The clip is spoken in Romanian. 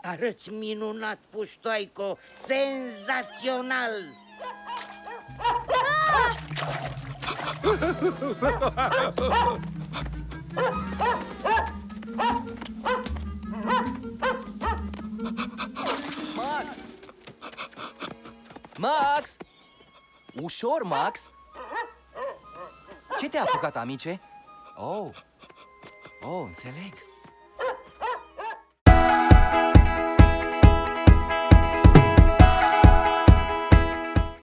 Arăți minunat, Puștoaico! Senzațional! Max! Max! Ușor, Max! Ce te-a apucat, amice? Oh, înțeleg.